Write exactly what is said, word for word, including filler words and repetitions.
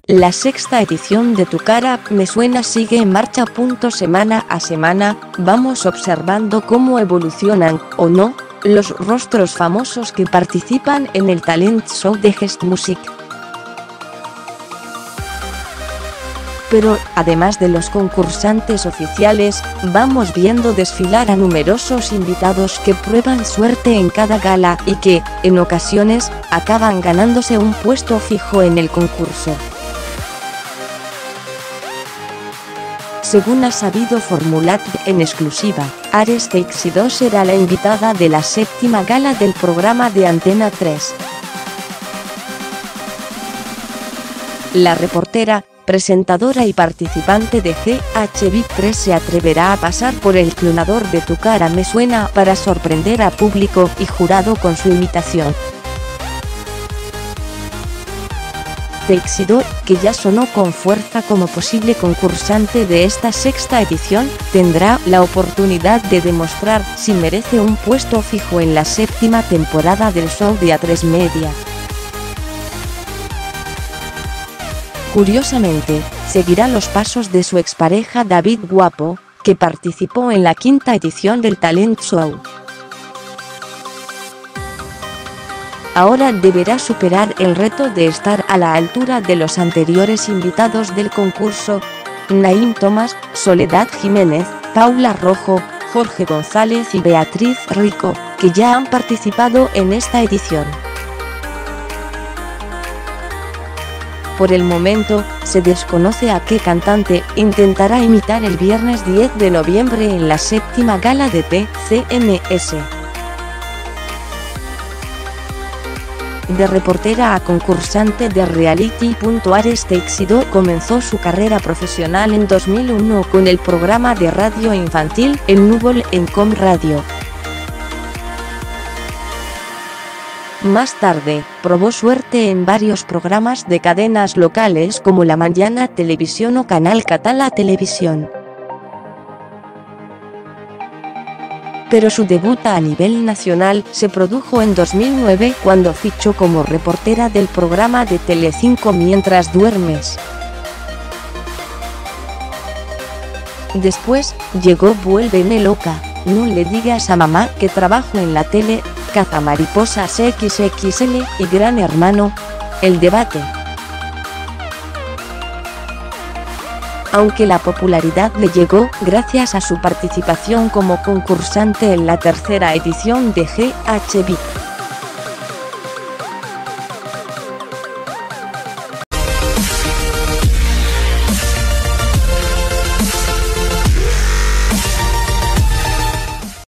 La sexta edición de Tu cara me suena sigue en marcha. Semana a semana, vamos observando cómo evolucionan, o no, los rostros famosos que participan en el talent show de Gestmusik. Pero, además de los concursantes oficiales, vamos viendo desfilar a numerosos invitados que prueban suerte en cada gala y que, en ocasiones, acaban ganándose un puesto fijo en el concurso. Según ha sabido Formulat en exclusiva, Ares Teixidó será la invitada de la séptima gala del programa de Antena tres. La reportera, presentadora y participante de G H V I P tres se atreverá a pasar por el clonador de Tu cara me suena para sorprender a público y jurado con su imitación. Teixidó, que ya sonó con fuerza como posible concursante de esta sexta edición, tendrá la oportunidad de demostrar si merece un puesto fijo en la séptima temporada del show de A tres Media. Curiosamente, seguirá los pasos de su expareja David Guapo, que participó en la quinta edición del talent show. Ahora deberá superar el reto de estar a la altura de los anteriores invitados del concurso, Naim Tomás, Soledad Jiménez, Paula Rojo, Jorge González y Beatriz Rico, que ya han participado en esta edición. Por el momento, se desconoce a qué cantante intentará imitar el viernes diez de noviembre en la séptima gala de T C M S. De reportera a concursante de reality. Ares Teixidó comenzó su carrera profesional en dos mil uno con el programa de radio infantil El Núvol en Com Radio. Más tarde, probó suerte en varios programas de cadenas locales como La Mañana Televisión o Canal Català Televisión. Pero su debut a nivel nacional se produjo en dos mil nueve cuando fichó como reportera del programa de Telecinco Mientras duermes. Después, llegó Vuélveme loca, No le digas a mamá que trabajo en la tele, Cazamariposas equis equis ele y Gran Hermano, El Debate. Aunque la popularidad le llegó gracias a su participación como concursante en la tercera edición de G H V I P.